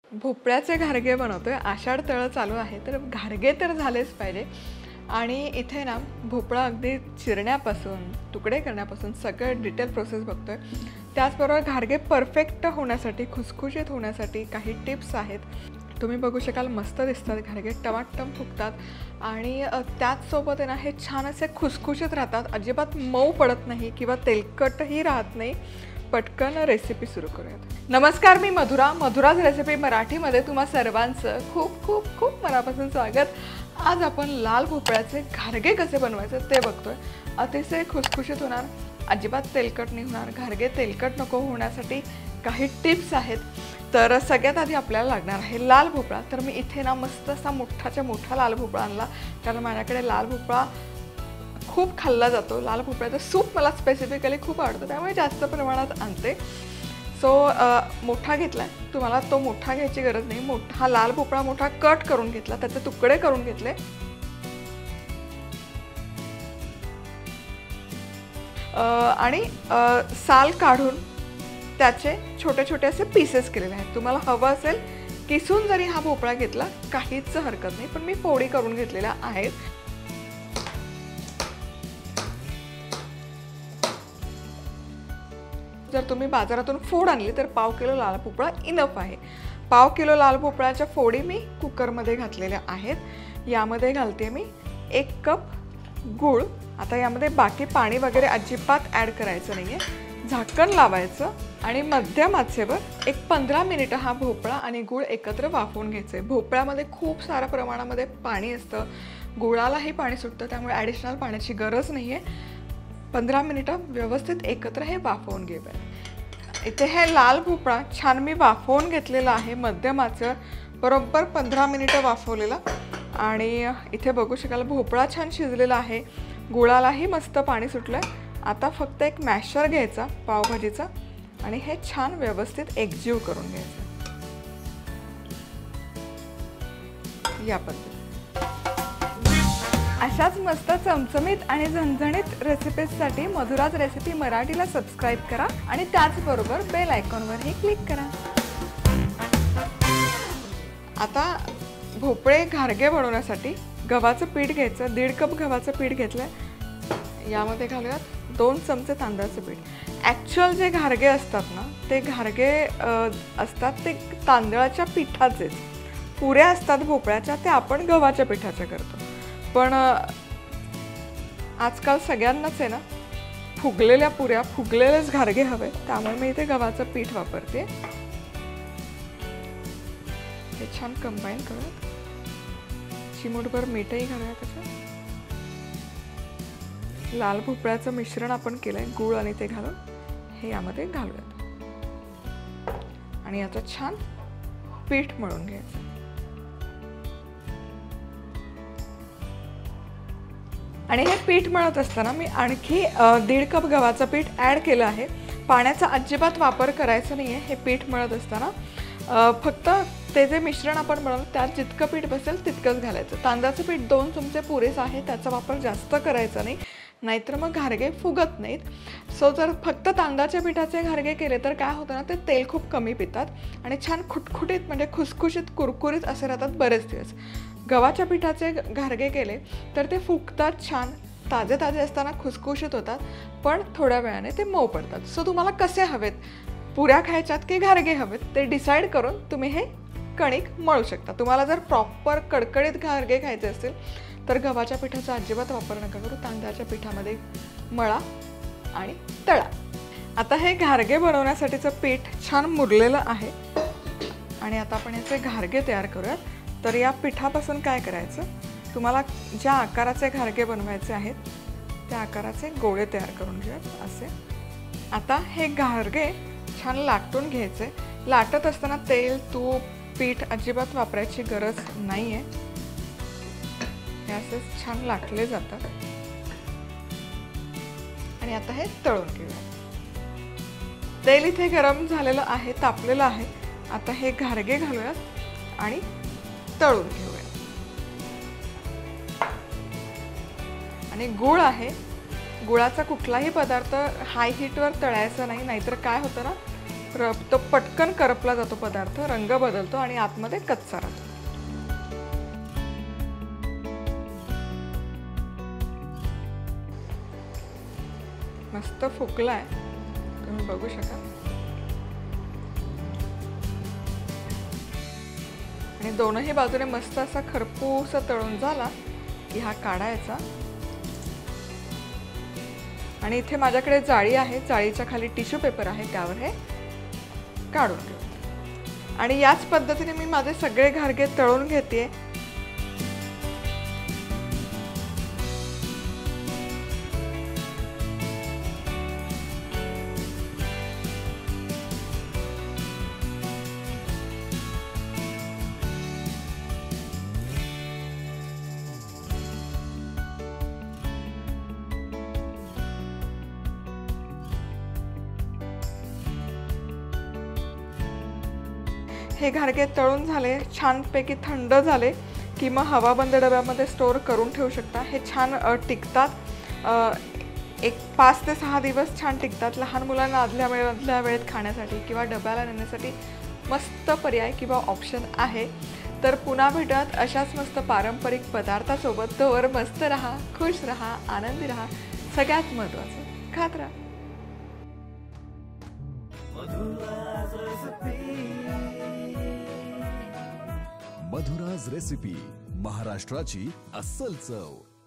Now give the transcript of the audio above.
भोपळ्याचे घारगे बनवतोय. आषाढ तळ चालू आहे तर घारगे तर झालेच पाहिजे. आणि इथे ना भोपळा अगदी चिरण्यापासून तुकडे करण्यापासून सगळं डिटेल प्रोसेस बघतोय. त्याचबरोबर घारगे परफेक्ट होण्यासाठी खुसखुशीत होण्यासाठी काही टिप्स आहेत. तुम्ही बघू शकाल मस्त दिसतात घारगे, टमाटम फुगतात आणि त्याचसोबत आहे ना हे छान असे खुसखुशीत राहतात, अजिबात मऊ पडत नाही किंवा तेलकटही राहत नाही. पटकन रेसिपी सुरू करूयात. नमस्कार, मी मधुराज रेसिपी मराठीमध्ये तुम्हा सर्वांचं खूप खूप खूप मनापासून स्वागत. आज आपण लाल भोपळ्याचे घारगे कसे बनवायचे ते बघतोय. अतिशय खुसखुशीत होणार, अजिबात तेलकट नाही होणार. घारगे तेलकट नको होण्यासाठी काही टिप्स आहेत. तर सगळ्यात आधी आपल्याला लागणार आहे लाल भोपळा. तर मी इथे ना मस्त असा मोठाच्या मोठा लाल भोपळा आणला, कारण माझ्याकडे लाल भोपळा खूप खाल्ला जातो. लाल भोपळ्याचं सूप मला स्पेसिफिकली खूप आवडतं, त्यामुळे जास्त प्रमाणात आणते. सो मोठा घेतला आहे. तुम्हाला तो मोठा घ्यायची गरज नाही. मोठा लाल भोपळा मोठा कट करून घेतला, त्याचे तुकडे करून घेतले. आणि साल काढून त्याचे छोटे छोटे असे पीसेस केलेले आहेत. तुम्हाला हवं असेल किसून जरी हा भोपळा घेतला काहीच हरकत नाही, पण मी फोडी करून घेतलेल्या आहेत. जर तुम्ही बाजारातून फोड आणली तर पाव किलो लाल भोपळा इनफ आहे. पाव किलो लाल भोपळ्याच्या फोडी मी कुकरमध्ये घातलेल्या आहेत. यामध्ये घालते मी 1 कप गूळ. आता यामध्ये बाकी पाणी वगैरे अजिबात ॲड करायचं नाही आहे. झाकण लावायचं आणि मध्यम आचेवर 15 मिनिटं हा भोपळा आणि गूळ एकत्र वाफवून घ्यायचे. भोपळ्यामध्ये खूप साऱ्या प्रमाणामध्ये पाणी असतं, गुळालाही पाणी सुटतं, त्यामुळे ॲडिशनल पाण्याची गरज नाही आहे. 15 मिनिटं व्यवस्थित एकत्र हे वाफवून घ्यावे. इथे हे लाल भोपळा छान मी वाफवून घेतलेला आहे मध्यम आचेवर, बरोबर 15 मिनिटं वाफवलेला. आणि इथे बघू शकाल भोपळा छान शिजलेला आहे, गुळालाही मस्त पाणी सुटलं. आता फक्त एक मॅशर घ्यायचा पावभाजीचा आणि हे छान व्यवस्थित एकजीव करून घ्यायचं. या पद्धतीने अशाच मस्त चमचमीत आणि झणझणीत रेसिपीजसाठी मधुराज रेसिपी मराठीला सबस्क्राईब करा आणि त्याचबरोबर बेल आयकॉनवरही क्लिक करा. आता भोपळे घारगे बनवण्यासाठी गव्हाचं पीठ घ्यायचं. 1.5 कप गव्हाचं पीठ घेतलं. यामध्ये घालूयात 2 चमचे तांदळाचं पीठ. ॲक्च्युअल जे घारगे असतात ना ते घारगे असतात ते तांदळाच्या पिठाचेच. पुऱ्या असतात भोपळ्याच्या, त्या आपण गव्हाच्या पिठाच्या करतो. पण आजकाल सगळ्यांनाच आहे ना फुगलेल्या पुऱ्या, फुगलेलेच घारगे हवे, त्यामुळे मी इथे गव्हाचं पीठ वापरते. हे छान कंबाईन करूयात. चिमूटभर मीठही घालूया त्याच्यात. लाल भोपळ्याचं मिश्रण आपण केलंय गूळ आणि ते घालून हे यामध्ये घालूयात आणि याचं छान पीठ मळून घ्यायचं. आणि हे पीठ मळत असताना मी आणखी 1.5 कप गव्हाचं पीठ ॲड केलं आहे. पाण्याचा अजिबात वापर करायचा नाही आहे हे पीठ मळत असताना. फक्त ते जे मिश्रण आपण बनवलं त्यात जितकं पीठ बसेल तितकंच घालायचं. तांदळाचं पीठ 2 चमचे पुरेसं आहे, त्याचा वापर जास्त करायचा नाही, नाहीतर मग घारगे फुगत नाहीत. सो जर फक्त तांदळाच्या पिठाचे घारगे केले तर काय होतं ना, ते तेल खूप कमी पितात आणि छान खुटखुटीत म्हणजे खुसखुशीत कुरकुरीत असे राहतात बरेच दिवस. गव्हाच्या पिठाचे घारगे केले तर ते फुगतात छान, ताजे ताजे असताना खुसखुशीत होतात, पण थोड्या वेळाने ते मऊ पडतात. सो तुम्हाला कसे हवेत, पुऱ्या खायच्यात की घारगे हवेत, ते डिसाईड करून तुम्ही हे कणिक मळू शकता. तुम्हाला जर प्रॉपर कडकडीत घारगे खायचे असतील तर गव्हाच्या पिठाचा अजिबात वापर नका करू. तांदळाच्या पिठामध्ये मळा आणि तळा. आता हे घारगे बनवण्यासाठीचं पीठ छान मुरलेलं आहे आणि आता आपण याचे घारगे तयार करूयात. तर या पिठापासून काय करायचं, तुम्हाला ज्या आकाराचे घारगे बनवायचे आहेत त्या आकाराचे गोळे तयार करून घेऊयात असे. आता हे घारगे छान लाटून घ्यायचे. लाटत असताना तेल, तूप, पीठ अजिबात वापरायची गरज नाही आहे. हे असे छान लाटले जातात आणि आता हे तळून घेऊया. तेल इथे गरम झालेलं आहे, तापलेलं आहे. आता हे घारगे घालूयात आणि तळून घेऊया. आणि गूळ आहे, गुळाचा कुठलाही पदार्थ हाय हीटवर तळायचा नाही, नाहीतर काय होतं ना तो पटकन करपला जातो पदार्थ, रंग बदलतो आणि आतमध्ये कच्चा राहतो. मस्त फुगलाय, तुम्ही बघू शकाल. आणि दोनही बाजूने मस्त असा खरपूस तळून झाला की हा काढायचा. आणि इथे माझ्याकडे जाळी आहे, जाळीच्या खाली टिश्यू पेपर आहे, त्यावर हे काढून घेऊ. आणि याच पद्धतीने मी माझे सगळे घारगे तळून घेते. हे घारगे तळून झाले, छानपैकी थंड झाले की मग हवाबंद डब्यामध्ये स्टोअर करून ठेवू शकता. हे छान टिकतात, एक 5 ते 6 दिवस छान टिकतात. लहान मुलांना आदल्या वेळेत खाण्यासाठी किंवा डब्याला नेण्यासाठी मस्त पर्याय किंवा ऑप्शन आहे. तर पुन्हा भेटूयात अशाच मस्त पारंपरिक पदार्थासोबत. तोवर मस्त राहा, खुश राहा, आनंदी राहा, सगळ्यात महत्त्वाचं खात राहा. मधुराज रेसिपी, महाराष्ट्राची अस्सल चव.